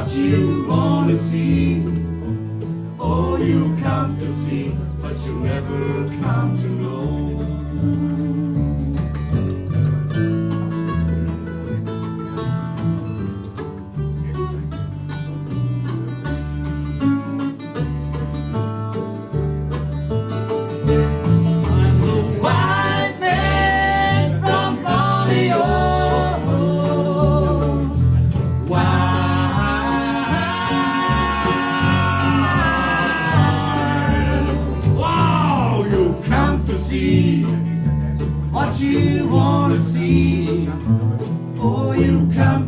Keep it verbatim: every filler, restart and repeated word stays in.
what you want to see. Oh, you come to see, but you never come to know. What you want to see, oh, you come